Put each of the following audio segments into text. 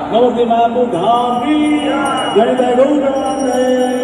Navadima Buddhami, Jai Gauranga.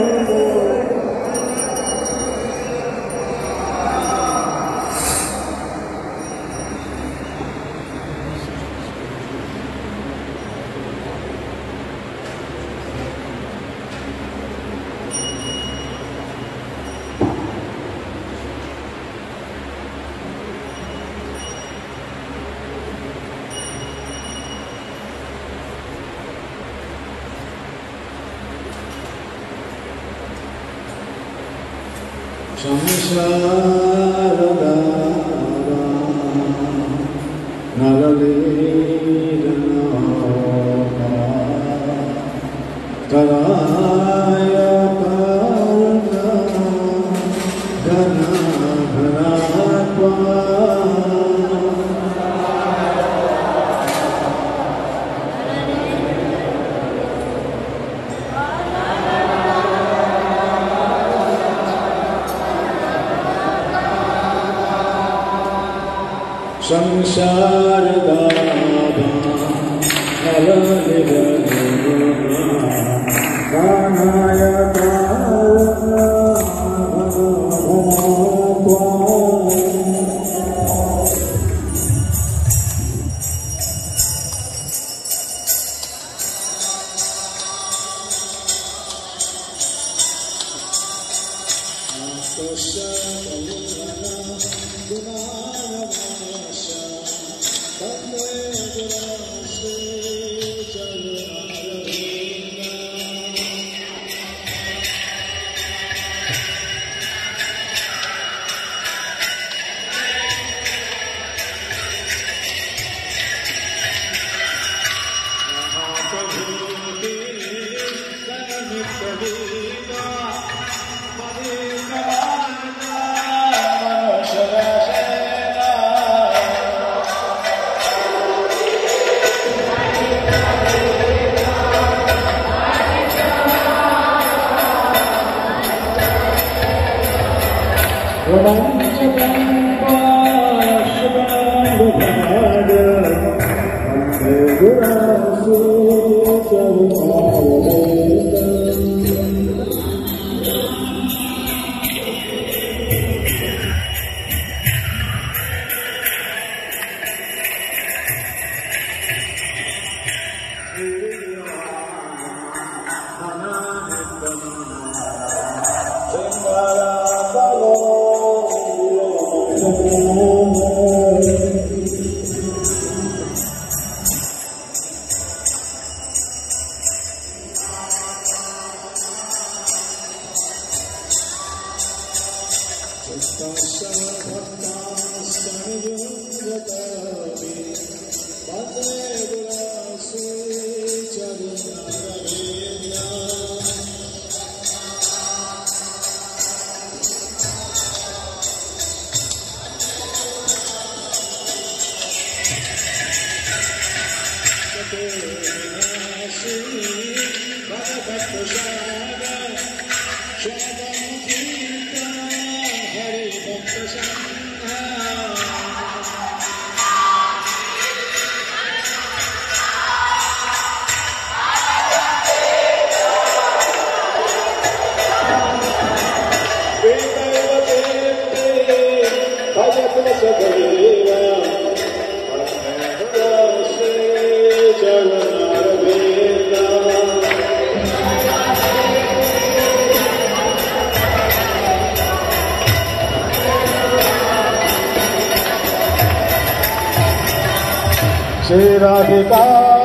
Shri Radhika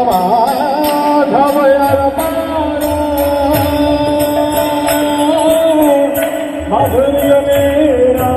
Madhavaya Madhurya Mera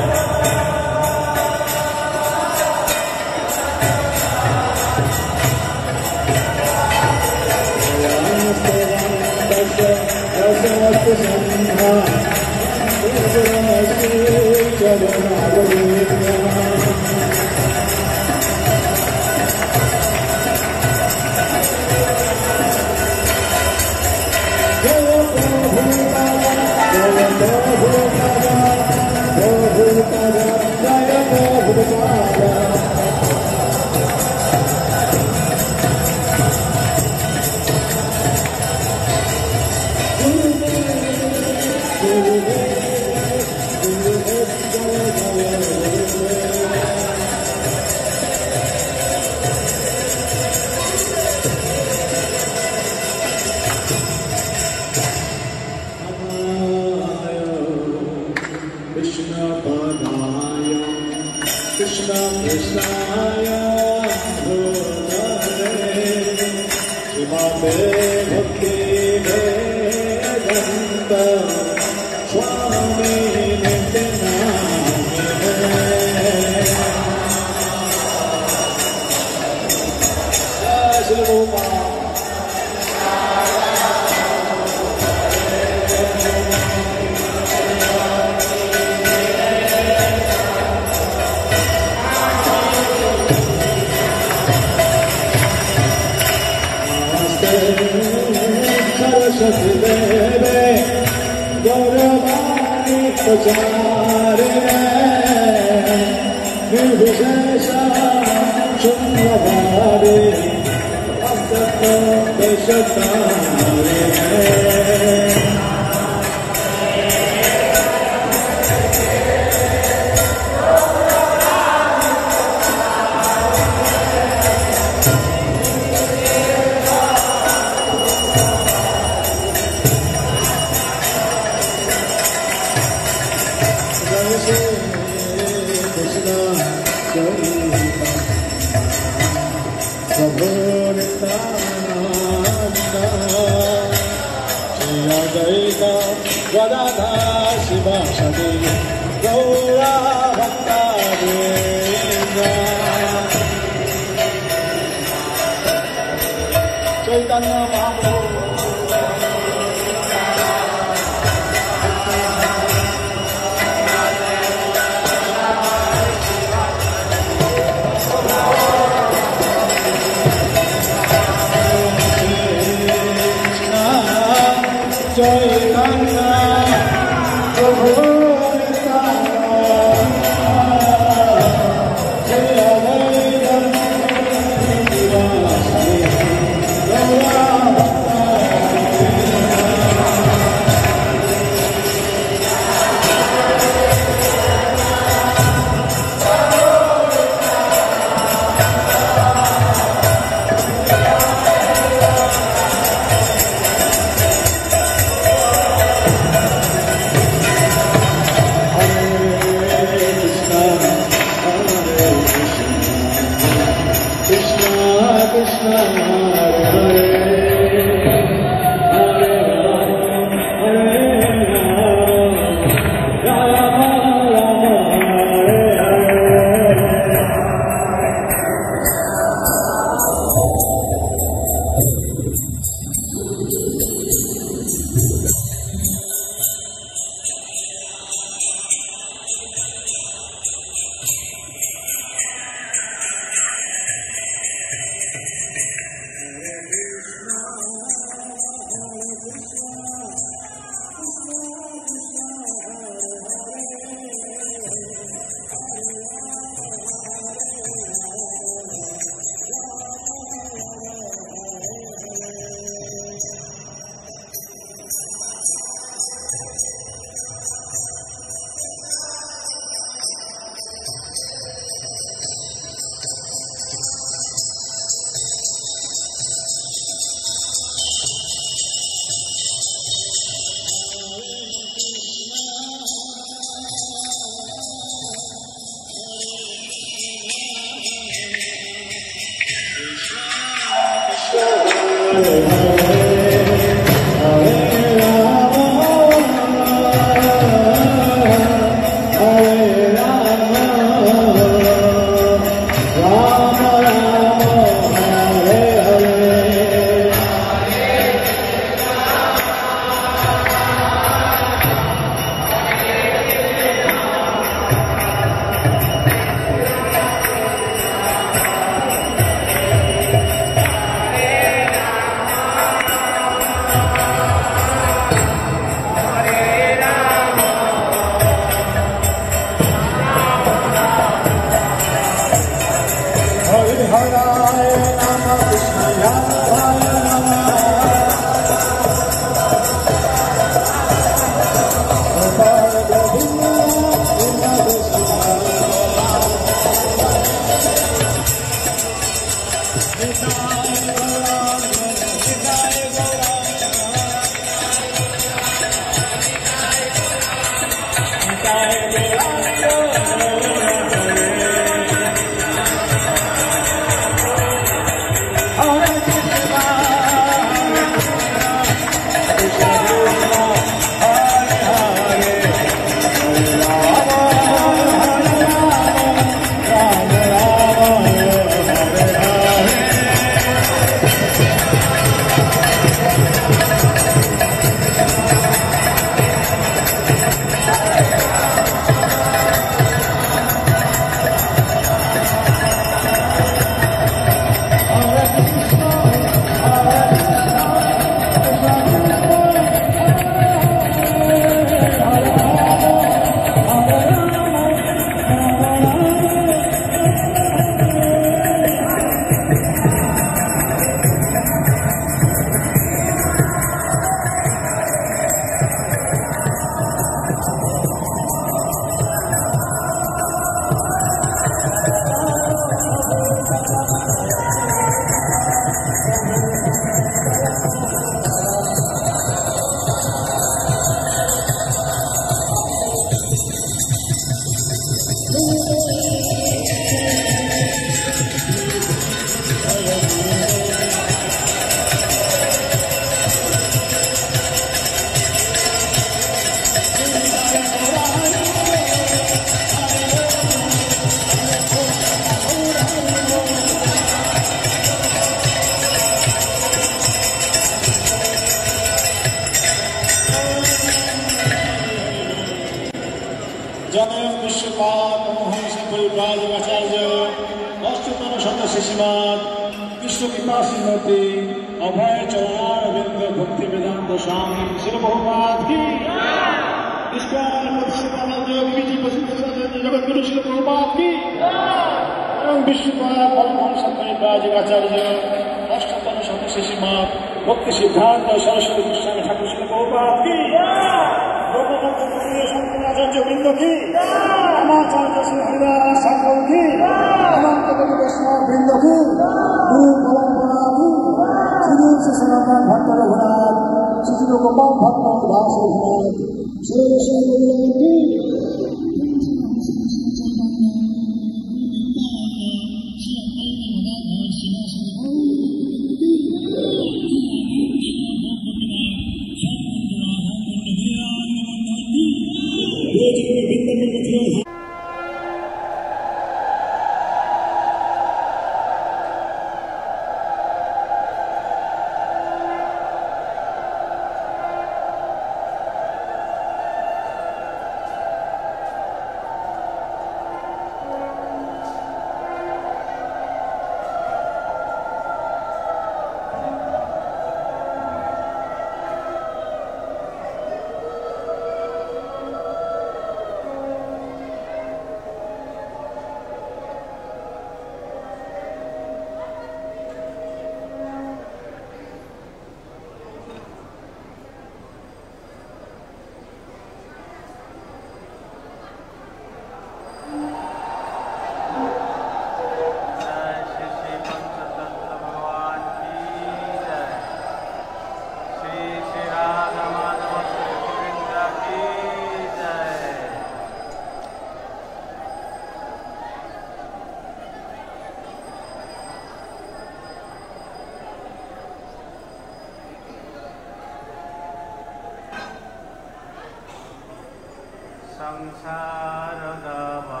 संसार दावा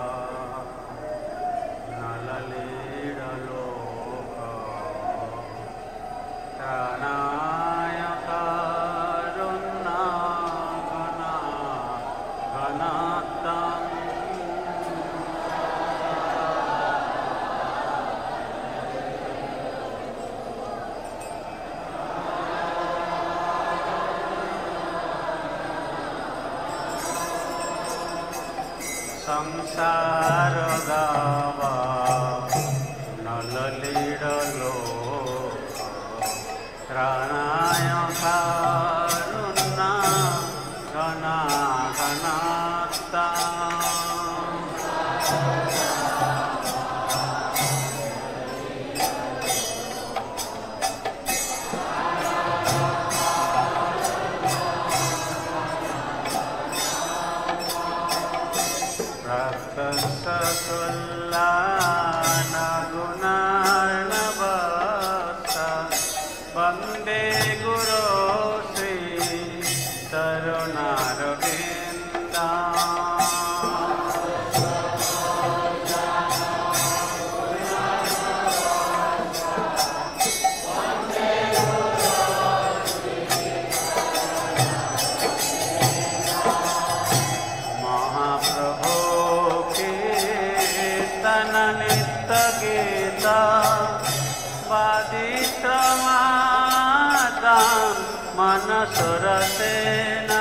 नललीड लोक प्राणाय कारुण्या घना घनात्तम संसार दावा नललीड लोक प्राणाय कारुण्या घना घनात्ता गुणार्णवसा वन्दे गुरो श्री तरुणारविन्दा नित्य गीता वादित्रमाता मनसुरसेना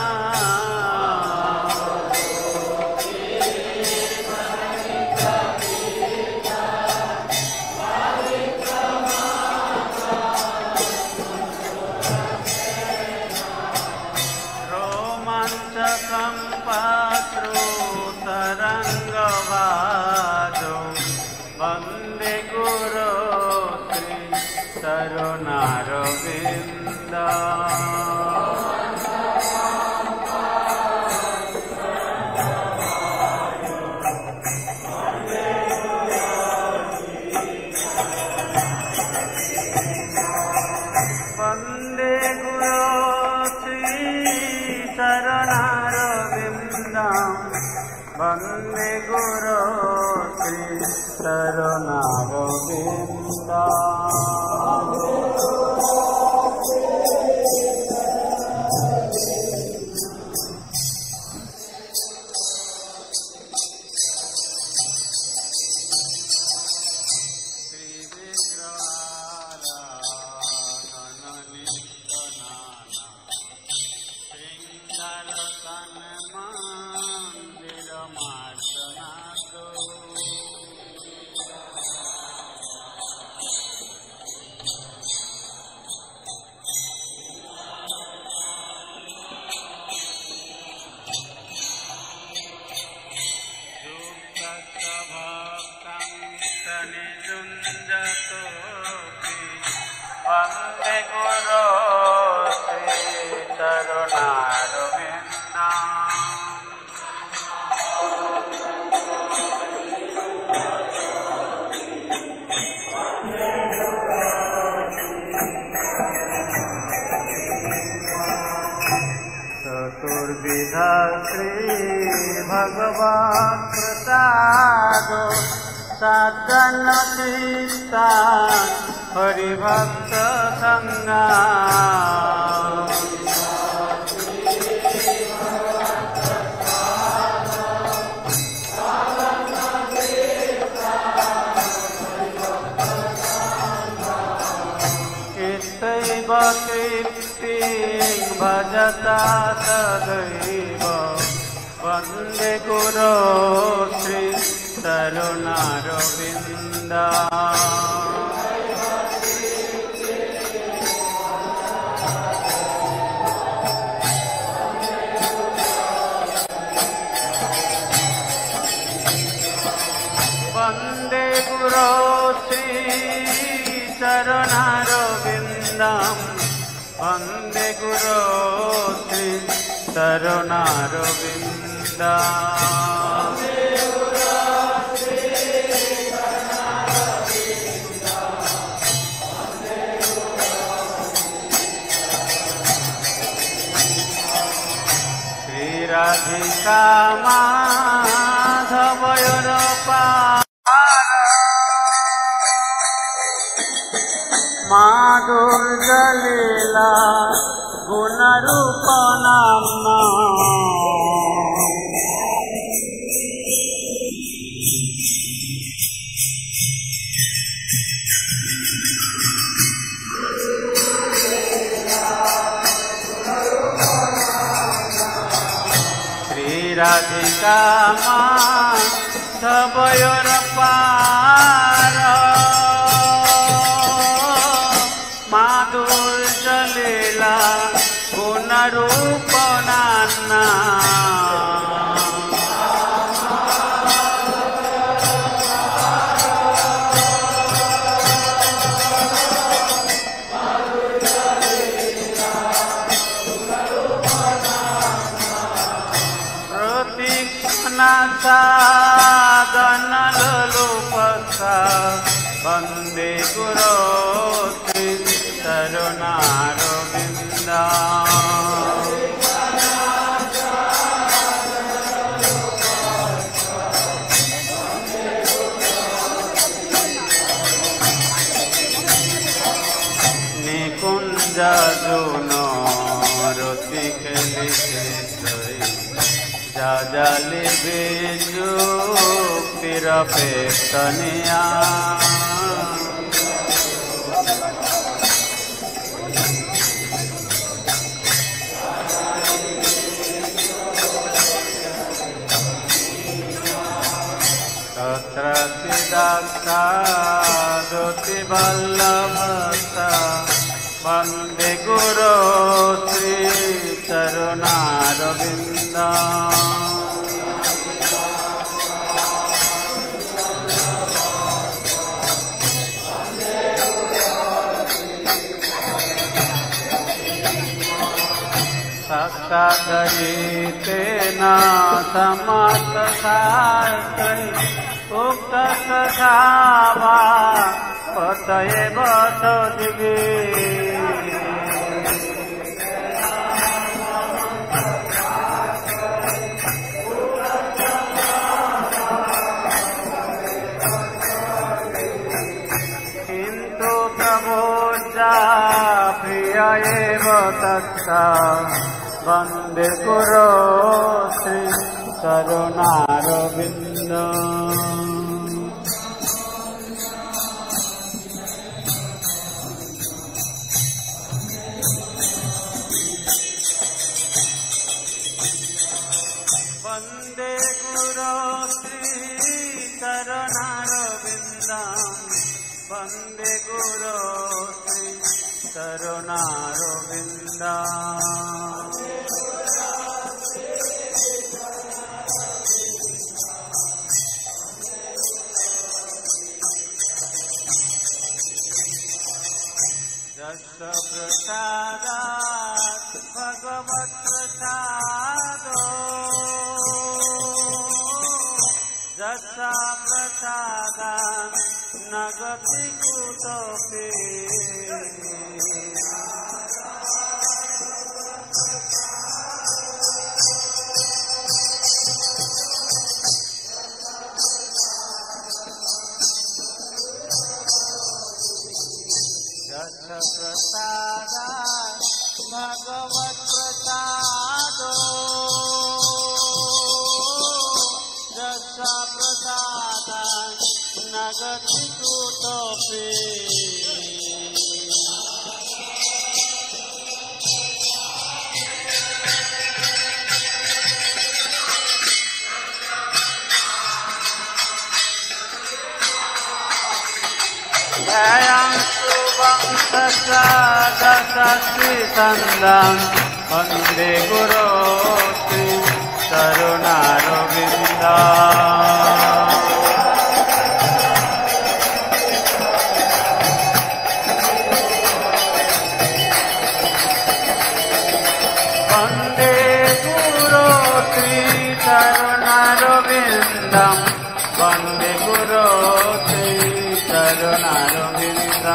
रोमांचकं पाश्रुतरङ्गवादो वन्दे गुरो श्री तरुणारविन्दा वन्दे गुरो श्री तरुणारविन्दा वन्दे गुरो श्री तरुणारविन्दा वन्दे गुरो श्री तरुणारविन्दा चतुर्विधा श्री भगवत् प्रसादो साधन चित्ता हरिभक्त संगा इत्यैव कीर्तिं भजता सदैव वन्दे गुरो श्री तरुणारविन्दा वन्दे गुरो श्री तरुणारविन्दा वन्दे गुरो श्री तरुणारविन्दा রাধিকা মাধবয়র মাধুর জলীলা গুণরূপ নাম্না রাধিকা মাধবয়র পার মাধুর জলীলা গুণরূপ নানা साधन लोलुपसा वंदे गुरो श्री चरणारविंद निकुंज जुनो रति खेलिते जाली बिजु पिरपेतनिया तत्र सिदाक्षा दोति वल्लभसा वंदे गुरो श्री चरणारविंद सत्सगरीते न समस्त शास्त्रे उक्त सखावा पतये बत दिवे किन्तु प्रभोजा प्रिय एव तत्सा वंदे गुरो श्री चरणारविंद वंदे गुरो श्री चरणारविंद वंदे गुरो श्री चरणारविंद प्रसादात् भगवत् प्रसादो जसा प्रसादात् न गति कुतोपि प्रसादात् भगवत् प्रसादो जसा प्रसादात् न गति कुतोपि दशस्थितन्दं वन्दे गुरो श्री चरणारविंद वन्दे गुरो श्री चरणारविन्दं वन्दे गुरो श्री चरणारविंद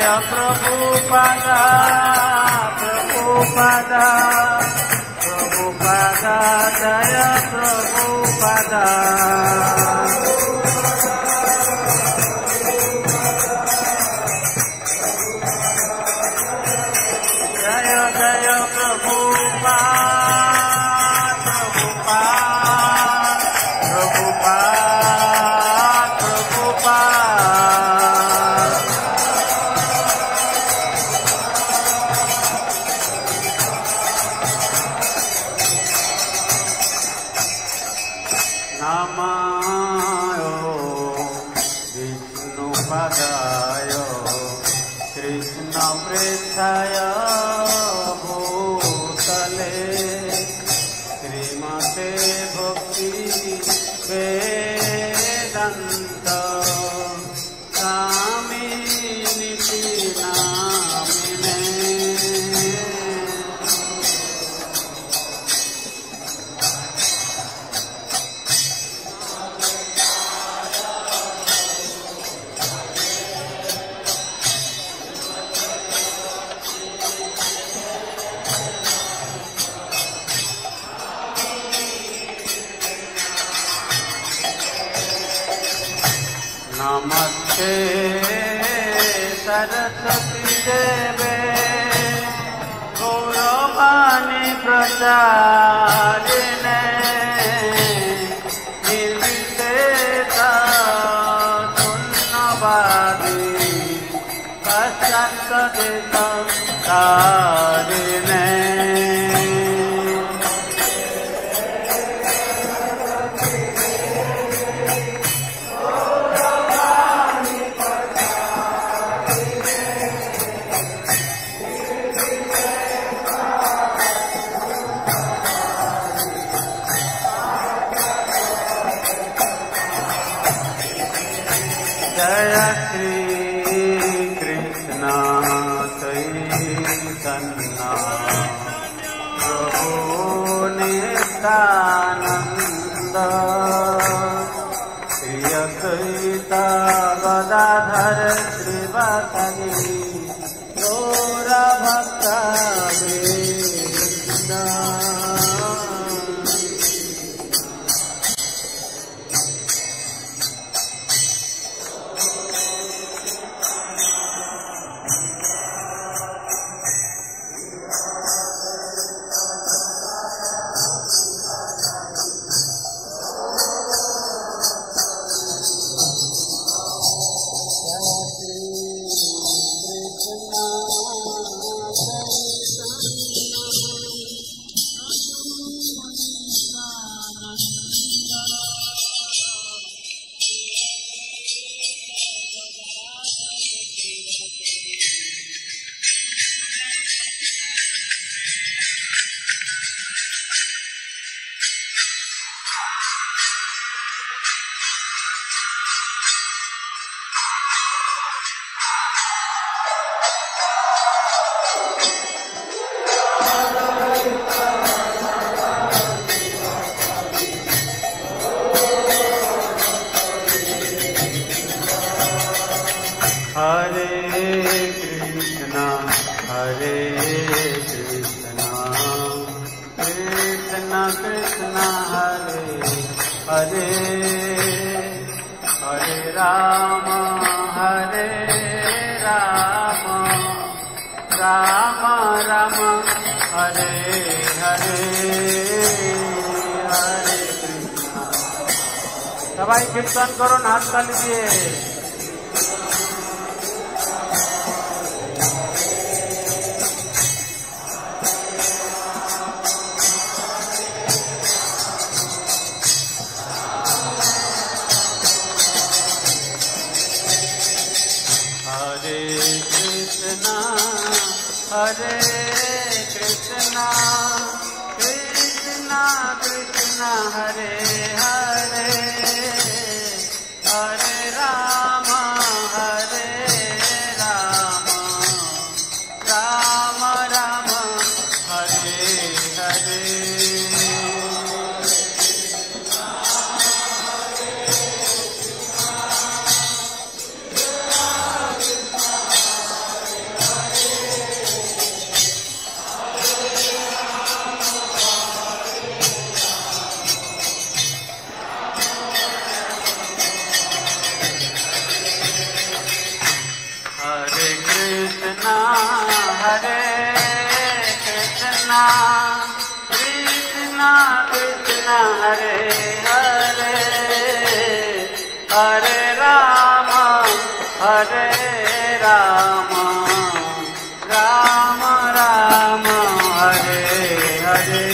जय प्रभुपादा प्रभुपादा प्रभुपादा जय प्रभुपादा जय जय प्रभुपाद प्रभुपाद प्रभुपाद प्रभुपाद नमो विष्णुपदाय कृष्ण प्रेष्ठाय भूतले श्रीमते भक्ति वेदांत स्वामिनिति नामिने नमस्ते सरस्वती देवे गौरवाणी प्रचारिणे निर्विशेष शून्यवादी पश्चात्कारिणे जय श्री कृष्ण चैतन्य प्रभु नित्यानंद श्री अद्वैत गदाधर श्रीवासदि गौर भक्तवृंद हरे कृष्ण कृष्ण कृष्ण हरे हरे हरे राम राम राम हरे हरे हरे कृष्ण। सबाई कीर्तन करो, हाथ ताली दिए। हरे Krishna Krishna Krishna Hare Hare Hare Ram Ram Ram Hare Hare. Hare Krishna Krishna Krishna Hare Hare Hare Rama Hare Rama Rama Rama Hare Hare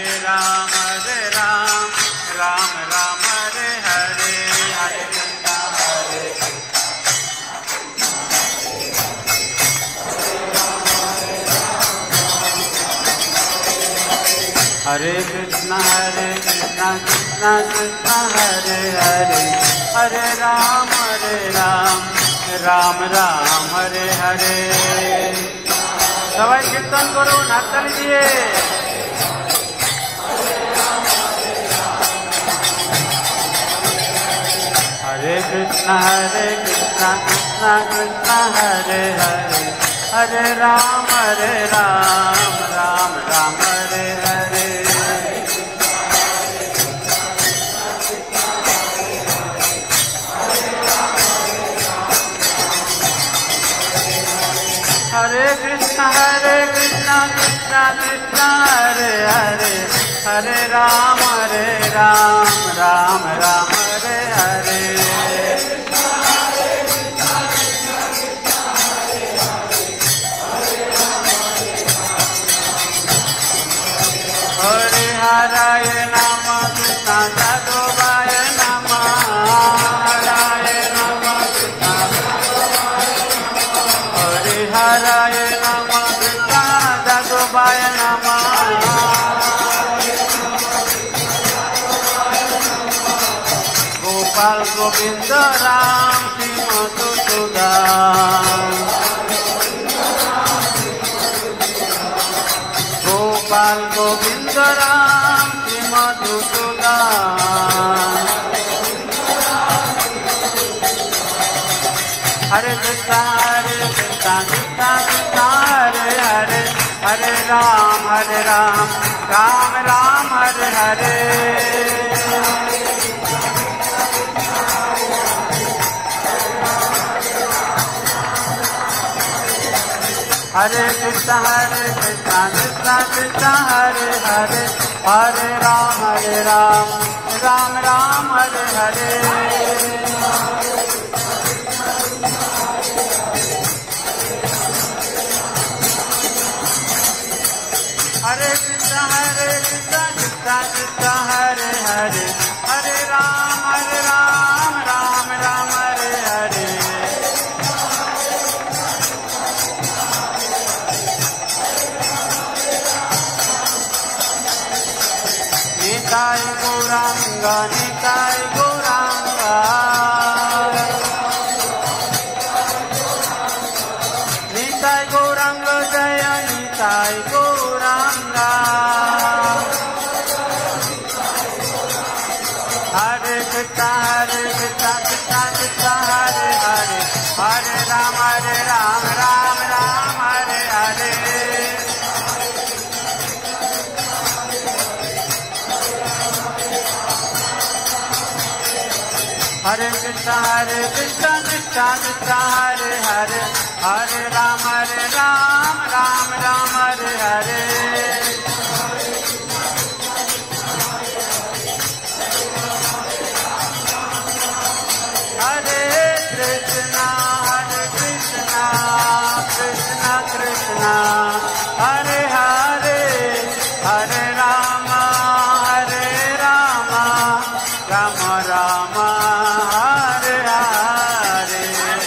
Ram Ram Ram Hare Hare Hare Krishna हरे कृष्णा कृष्णा कृष्णा हरे हरे हरे राम राम राम हरे हरे। सबाई कीर्तन करो हाथ लीजिए। हरे कृष्णा कृष्णा कृष्णा हरे हरे हरे राम राम राम हरे हरे। हरे कृष्णा कृष्णा कृष्णा हरे हरे हरे राम राम राम हरे हरे। हरे हराय नम कृष्णा जादवाय नम हराय नम कृष्णा हरे हराय नम कृष्णा जादवाय नम गोपाल गोविंद राम श्री मधुसूदन गोपाल गोविंद राम श्री मधुसूदन। हरे कृष्णा कृष्णा कृष्णा हरे हरे हरे राम राम राम हरे हरे। हरे कृष्णा कृष्णा कृष्णा हरे हरे हरे राम राम राम हरे हरे। हरे कृष्णा कृष्णा कृष्णा हरे हरे हरे राम राम राम हरे हरे। निताय गौरांग निताय गौरांग निताय गौरांग जय निताय गौरांग। हरे कृष्णा कृष्णा कृष्णा हरे हरे हरे राम राम राम हरे हरे। हरे कृष्णा कृष्णा कृष्णा हरे हरे हरे राम राम हरे हरे। हरे कृष्णा कृष्णा कृष्णा हरे हरे हरे राम राम राम हरे हरे।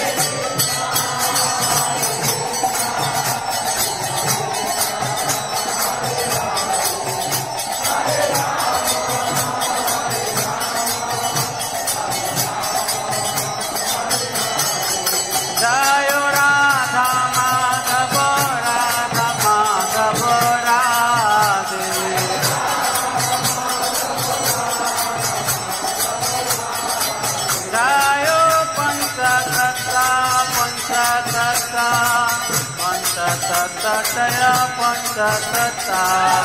जय राधा माधव राधा माधव राधे। जय पंचतत्ता पंचतत्ता पंचतत्ता जय पंचतत्ता।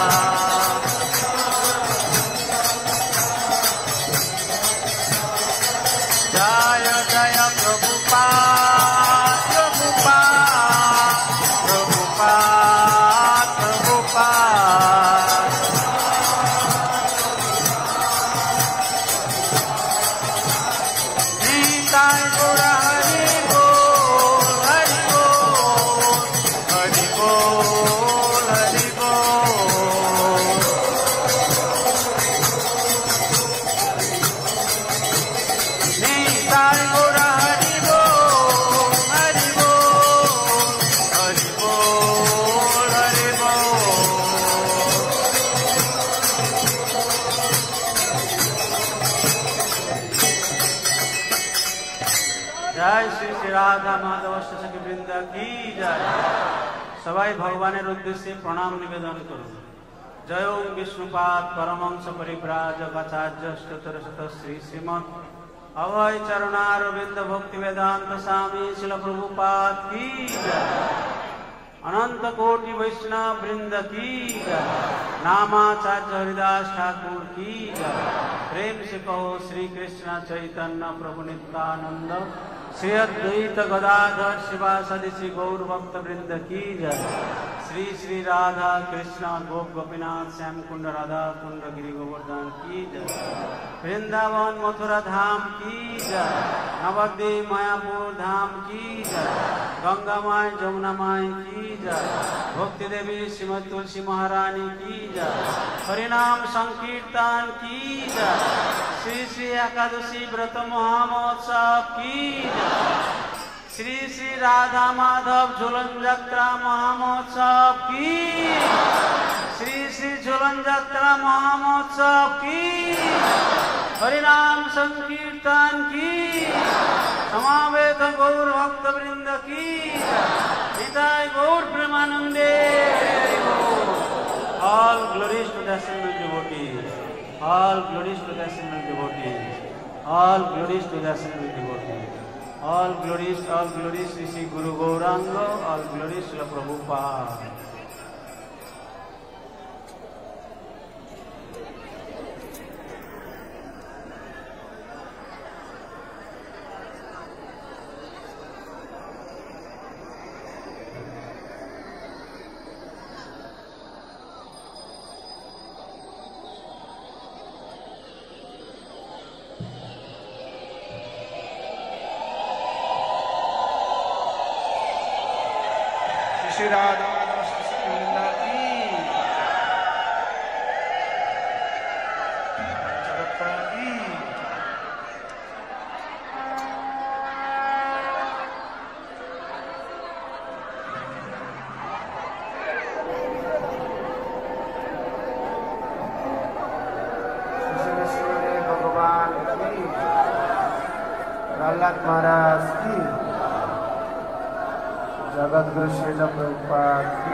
जय जय प्रभुपाद प्रभुपाद प्रभुपाद प्रभुपाद। निताय गौर हरि बोल हरि बोल हरि बोल हरि बोल। রাধা মাধব সখী বৃন্দ কি জয়। সবাই ভগবানের উদ্দেশ্যে প্রণাম নিবেদন করুন। জয় ওম বিষ্ণুপাদ পরমহংস পরিব্রাজক আচার্য স্তোত্রশত শ্রী শ্রীমৎ অভয় চরণারবিন্দ ভক্তি বেদান্ত স্বামী শিল প্রভুপাদ কি জয়। अनंत कोटि वैष्णव वृंद की जय। नामाचार्य हरिदास ठाकुर की जय। प्रेम से कहो श्री कृष्ण चैतन्य प्रभु नित्यानंद श्री अद्वैत गदाधर शिवासदि श्री गौर भक्त वृंद की जय। श्री श्री राधा कृष्ण गोप गोपीनाथ श्याम कुंड राधा कुंड गिरि गोवर्धन की जय। वृंदावन मथुरा धाम की जय। नवद्वीप मायापुर धाम की जय। गंगा माई जमुना माई की जय। भक्ति देवी श्रीमती तुलसी महारानी की जय। हरिनाम संकीर्तन की जय। श्री श्री एकादशी व्रत महामहोत्सव की जय। श्री श्री राधा माधव झूलन यात्रा महामहोत्सव की। श्री श्री झूलन यात्रा महामहोत्सव की। हरिनाम संकीर्तन की। समावेत गौर भक्त वृंद की निताय गौर प्रेमानंदे। All glories to the assembled devotees. All glories to the assembled devotees. All glories to the assembled devotees. All glories Sri Guru Gauranga. All glories to the Prabhupada. Shri Radha Madhav वृंद की जगतपति की। श्री भगवान की। प्रहलाद महाराज की। जगत गुरु श्री प्रभुपाद की।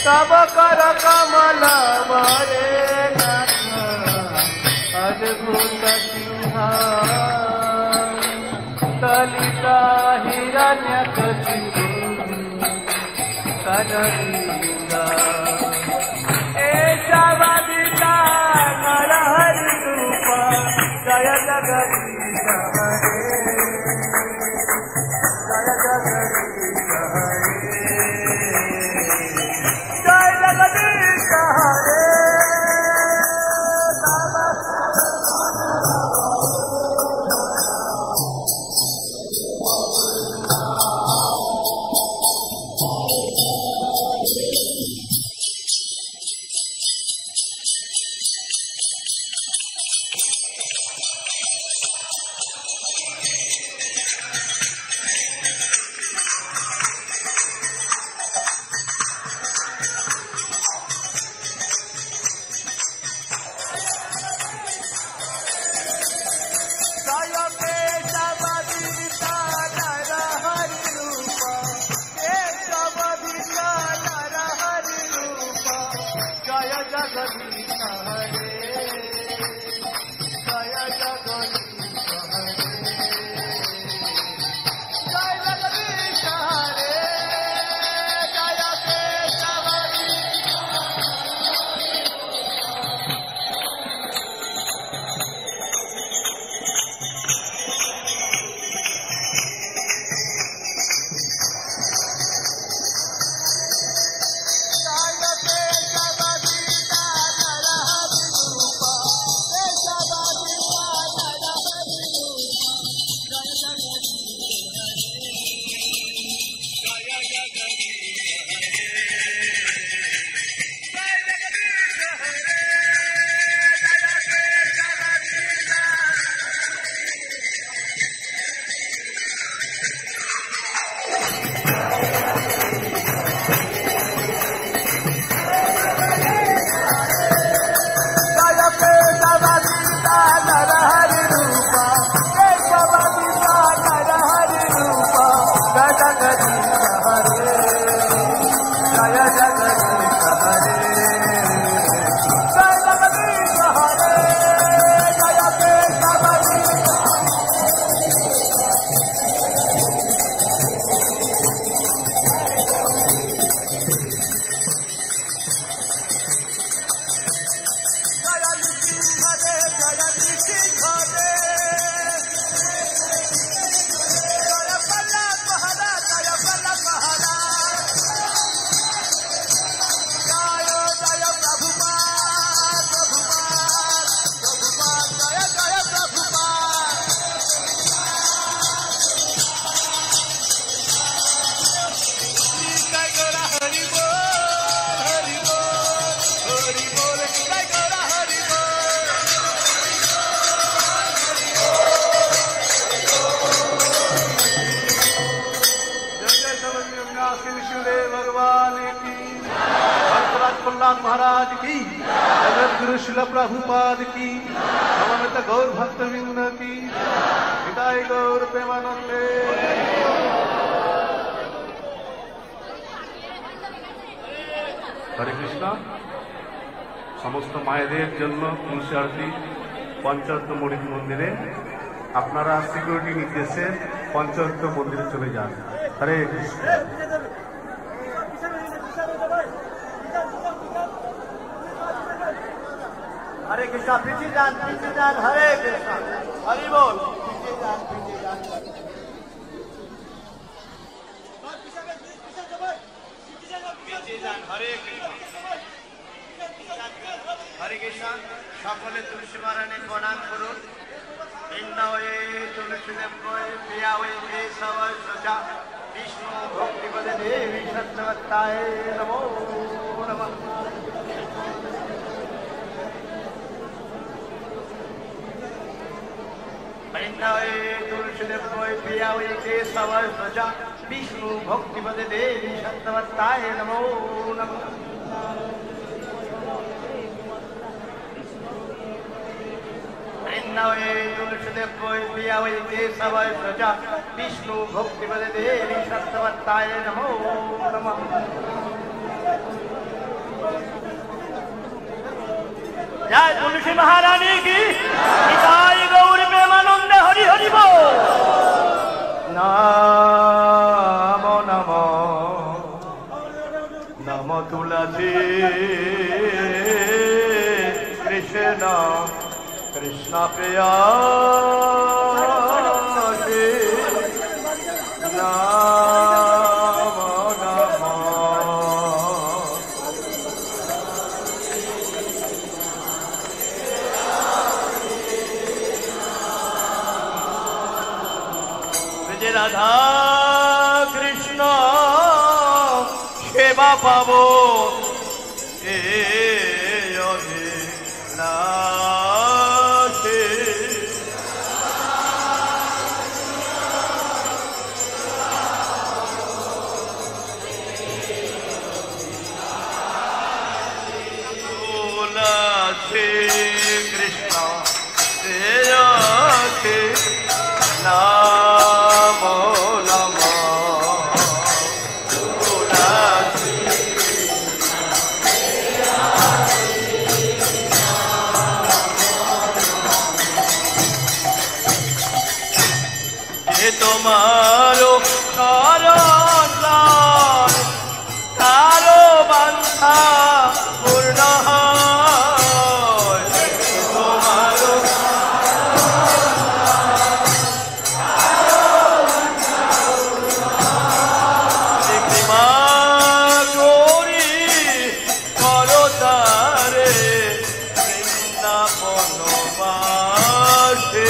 तब कर कमल बरे अद्भुत सिंह ललिता हिरण्यकशिपु कनलिंगा ऐशावादिता नरहरि रूप जय जगदीश हरे जय जगदीश हरे जय जगदीश हरे महाराज की, जगत गुरु शिल प्रभुपाद की, अवमित गौर भक्त वृंद की, विदाई गौर प्रेमानंदे। हरे कृष्णा। समस्त मायेदेर जन्य तुलसी आरती पंचायत मंदिरे आपनारा सिक्यूरिटी निर्देशे पंचायत मंदिरे चले जान। हरे कृष्ण। हरे कृष्णा। पीछे जान हरे कृष्णा। हरि बोल। पीछे जान हरे कृष्णा। हरे कृष्णा। सकले तुलसी महारानी प्रणाम करुन। इंद्रये तुलसीदेव प्रिया केशव सजा विष्णु भक्तिपदे देवी सत्यवत्ताय नमो नमः। तुलसीदेव प्रिया केशव सजा विष्णु भक्तिपदे देवी सत्यवत्ताय नमो नमः। तुलसीदेव प्रिया केशव सजा विष्णु भक्तिपदे देवी सत्यवत्ताय नमो नमः। जय तुलसी महारानी की निताई गौर प्रेमानंदे हरि हरि बोल। नमो नमो नमो तुलसी कृष्ण कृष्ण प्रिया राधा कृष्ण सेवा पाबो ए अभिलाषे तुलसी कृष्ण प्रेयसी नमो नमो तुलसी जे तुम्हारो शरण तारो बंधा पूर्ण হয় তোমারো কৃপা করি করো তারে বৃন্দাবন বাসে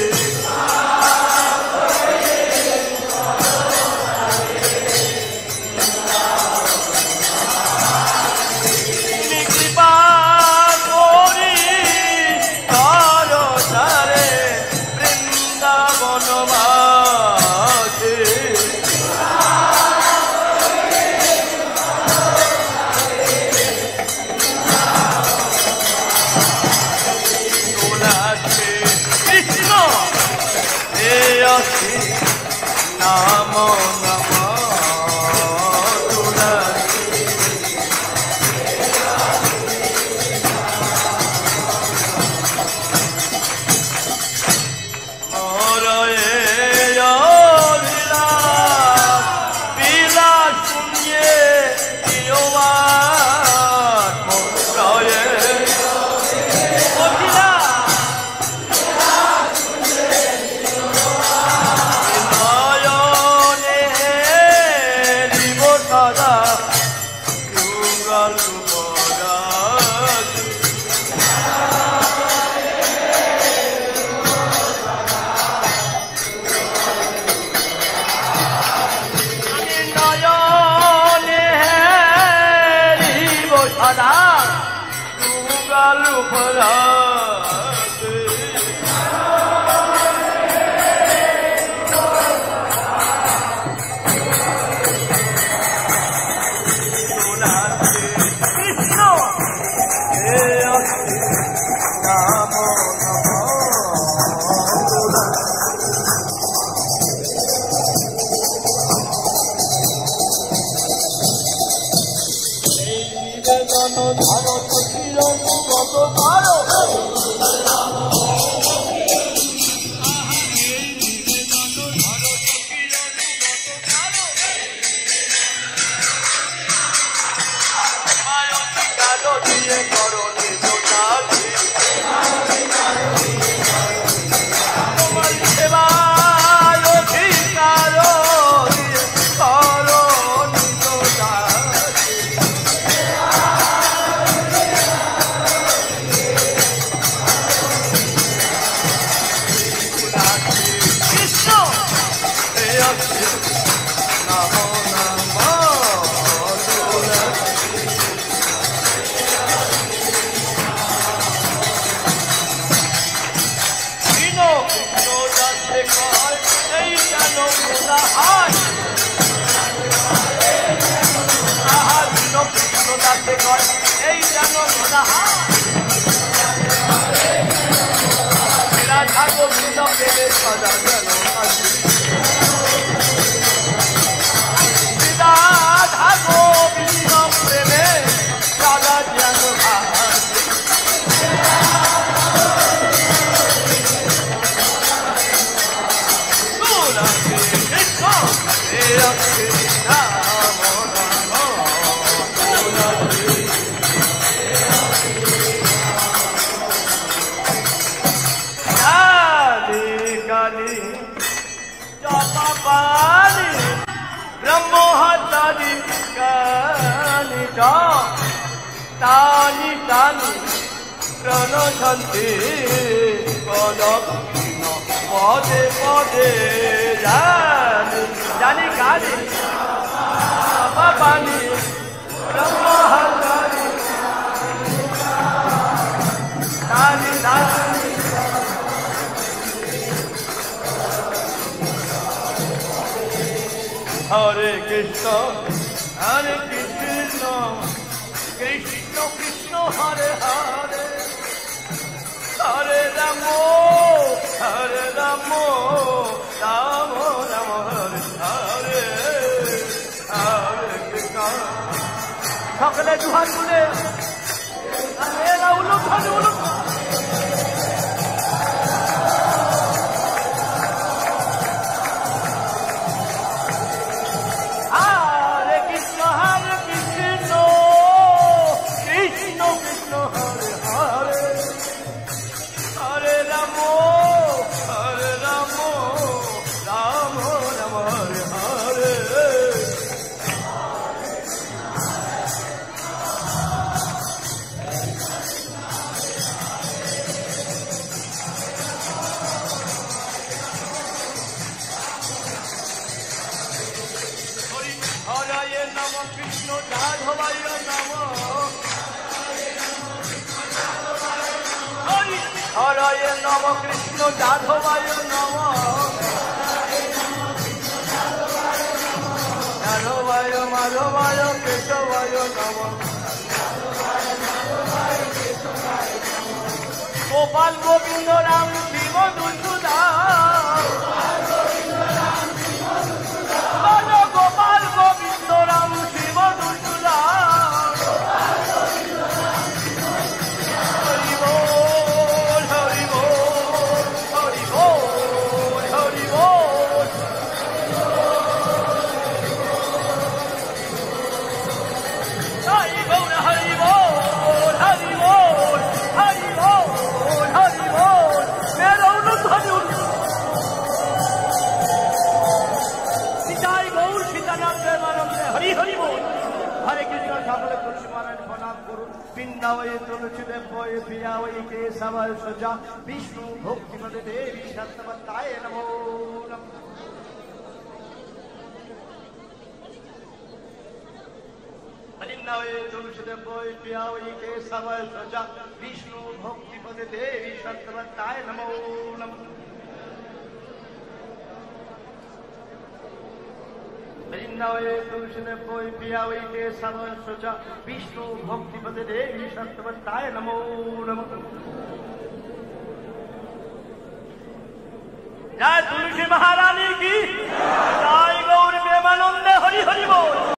কৃপা করি করো তারে বৃন্দাবন বাসে তুলসী কৃষ্ণ প্রেয়সী নমো নমো তুলসী মোর এ অভিলাষ বিলাস শুনিয়ে প্রিয়বান মোর এ অভিলাষ নয়নে দিব সদা যুগল যুবরাজ নয়নে দিব সদা যুগল যুবরাজ তুলসী কৃষ্ণ প্রেয়সী নমো নমো এই নিবেদন ভারত চিরঙ্গত ভারত দিয়ে করো নিজ কাজে তোমার সেবায় অধিকার দিয়ে করো নিজ কাজে কৃষ্ণ প্রেয়সী নমো নমো তুলসী কৃষ্ণ দাসে কয় এই কেন মোরা হায় আহা কৃষ্ণ দাসে কয় এই কেন মোরা হায় রাধা গোবিন্দ প্রেমে সদা যেন রাধা গোবিন্দ প্রেমে সদা যেন চ তানি তানি প্রণ শান্তি প্রদক্ষিণ পদে পদে জানি জানি গানি পানি ব্রহ্মহরি তানি তানি হরে কৃষ্ণ কৃষ্ণ কৃষ্ণ হরে হরে হরে রাম রাম রাম হরে হরে হরে কৃষ্ণ সকলে দুহাত তুলে উলুক উলুক কৃষ্ণ যাদবায় নম হরয়ে নম কৃষ্ণ যাদবায় নম যাদবায় মাধবায় কেশবায় নম গোপাল গোবিন্দ রাম শিব দুসুদাস গোপাল গোবিন্দ রাম শিব দুসুদাস হরি বল হরি বল হরি বল হরি বল হরি বল হরি বল হরি বল হরি বল হরি বল মেরা উন্নত হরি হরি হরি বল হরে কৃষ্ণ সকলে তুলসী মালায় প্রণাম করুন বৃন্দাবনে তুলসী দেবয়ে প্রিয়ায়ে কেশবায় সজা বিষ্ণু ভক্তিপদে দেবী সত্যবতায় নমো নমঃ বৃন্দাবনে তুলসী দেবয়ে প্রিয়ায়ে কেশবায় সজা বিষ্ণু ভক্তিপদে দেবী সত্যবতায় নমো নমঃ বৃন্দাবনে তুলসী দেবয়ে প্রিয়ায়ে কেশবায় সজা বিষ্ণু ভক্তিপদে দেবী সত্যবতায় নমো নমঃ জয় তুলসী महारानी की जय गौर प्रेमानंद हरि हरि बोल।